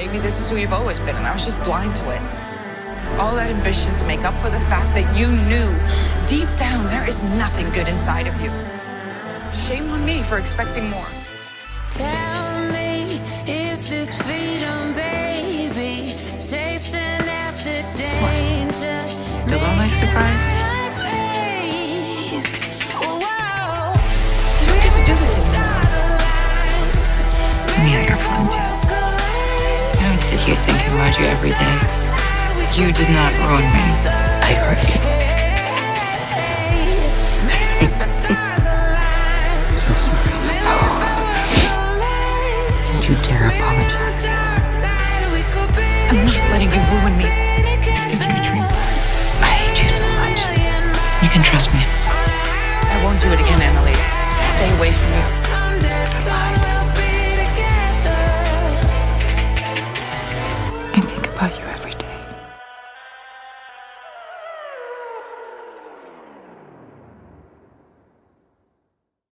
Maybe this is who you've always been, and I was just blind to it. All that ambition to make up for the fact that you knew deep down there is nothing good inside of you. Shame on me for expecting more. Tell me, is this freedom, baby? Chasing after danger. Still don't like surprises? You don't get to do this anymore. Yeah, you're fun too. I would sit here thinking about you every day. You did not ruin me. I hurt you. I'm so sorry. Don't you dare apologize. I'm not letting you ruin me. Excuse me, Tree. I hate you so much. You can trust me. I won't do it again, Annalise. Stay away from me. I think about you